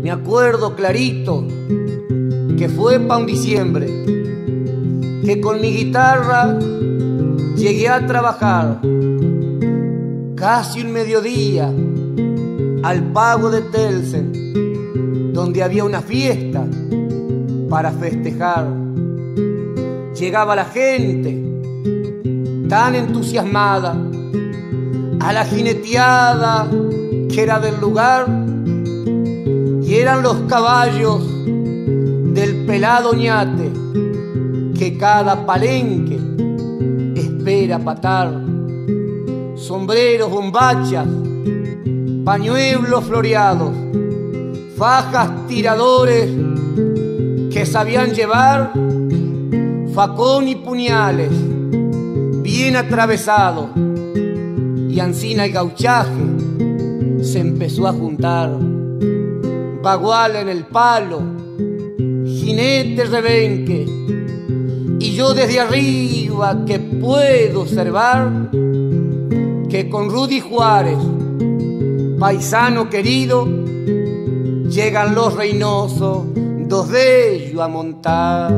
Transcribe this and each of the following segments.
Me acuerdo clarito que fue pa' un diciembre, que con mi guitarra llegué a trabajar casi un mediodía al pago de Telsen, donde había una fiesta para festejar. Llegaba la gente tan entusiasmada a la jineteada que era del lugar, y eran los caballos del pelado ñate que cada palenque espera patar. Sombreros, bombachas, pañuelos floreados, fajas, tiradores que sabían llevar facón y puñales bien atravesados, y ansina el gauchaje se empezó a juntar. Bagual en el palo, jinete rebenque, y yo desde arriba que puedo observar que con Rudy Juárez, paisano querido, llegan los Reynosos, dos de ellos a montar.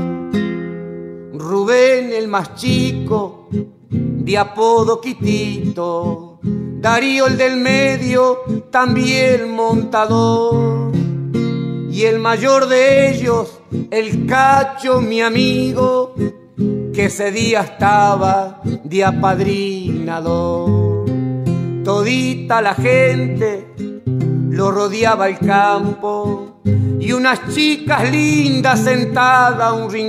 Rubén el más chico, de apodo Quitito, Darío el del medio, también montador, y el mayor de ellos, el Cacho, mi amigo, que ese día estaba de apadrinador. Todita la gente lo rodeaba el campo, y unas chicas lindas sentadas a un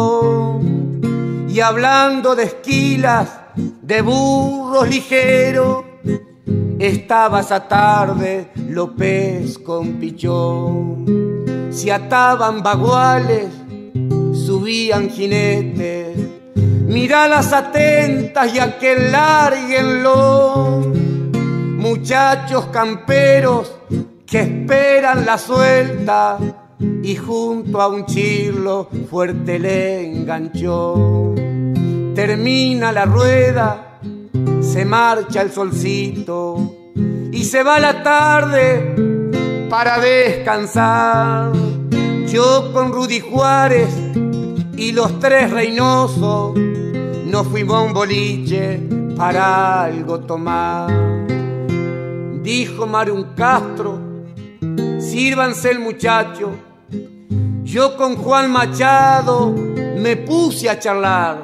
rincón, y hablando de esquilas, de burros ligeros, estaba esa tarde López con Pichón. Se ataban baguales, subían jinetes, miradas atentas y aquel lárguenlo. Muchachos camperos que esperan la suelta, y junto a un chirlo fuerte le enganchó. Termina la rueda, se marcha el solcito y se va la tarde para descansar. Yo con Rudy Juárez y los tres Reynosos nos fuimos a un boliche para algo tomar. Dijo Mario Castro, sírvanse el muchacho. Yo con Juan Machado me puse a charlar.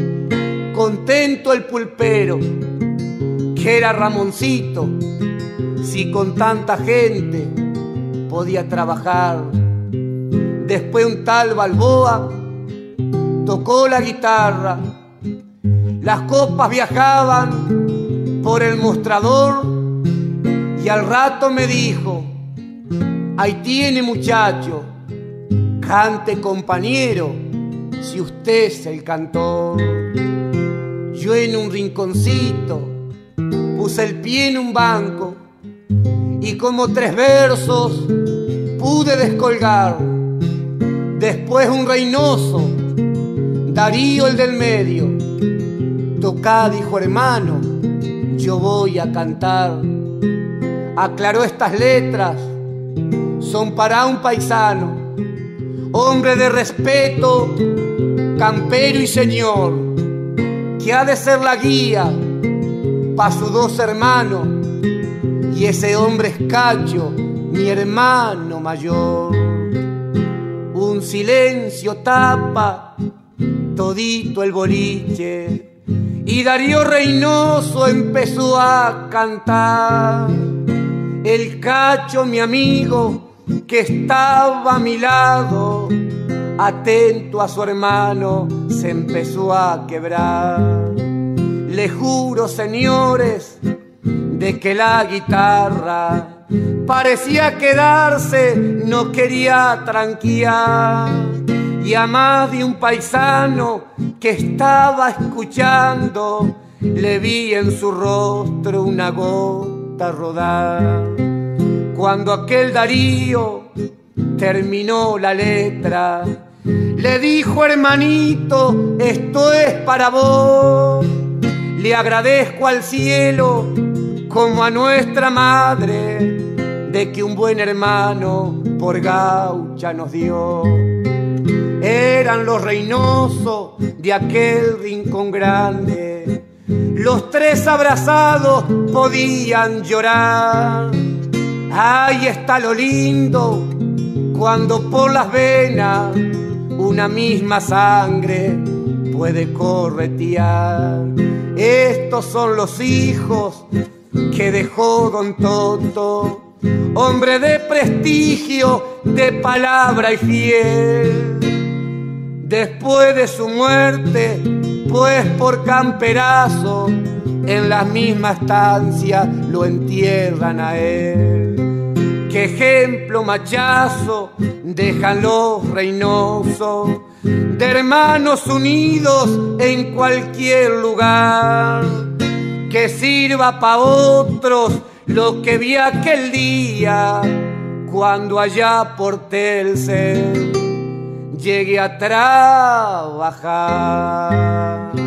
Contento el pulpero, que era Ramoncito, si con tanta gente podía trabajar. Después un tal Balboa tocó la guitarra, las copas viajaban por el mostrador, y al rato me dijo: ahí tiene muchacho, cante compañero, si usted es el cantor. Yo en un rinconcito puse el pie en un banco, y como 3 versos pude descolgar. Después un Reynoso, Darío el del medio, tocá, dijo hermano, yo voy a cantar. Aclaró: estas letras son para un paisano, hombre de respeto, campero y señor, que ha de ser la guía pa' sus 2 hermanos, y ese hombre es Cacho, mi hermano mayor. Un silencio tapa todito el boliche, y Darío Reynoso empezó a cantar. El Cacho, mi amigo, que estaba a mi lado, atento a su hermano, se empezó a quebrar. Le juro, señores, de que la guitarra parecía quedarse, no quería tranquillar. Y a más de un paisano que estaba escuchando, le vi en su rostro una gota rodar. Cuando aquel Darío terminó la letra, le dijo: hermanito, esto es para vos. Le agradezco al cielo como a nuestra madre de que un buen hermano por gaucha nos dio. Eran los Reynoso de aquel rincón grande, los tres abrazados podían llorar. Ahí está lo lindo, cuando por las venas una misma sangre puede corretear. Estos son los hijos que dejó don Toto, hombre de prestigio, de palabra y fiel. Después de su muerte, pues por camperazo, en la misma estancia lo entierran a él. Qué ejemplo machazo dejan los Reynoso, de hermanos unidos en cualquier lugar. Que sirva pa' otros lo que vi aquel día, cuando allá por Telcel llegué a trabajar.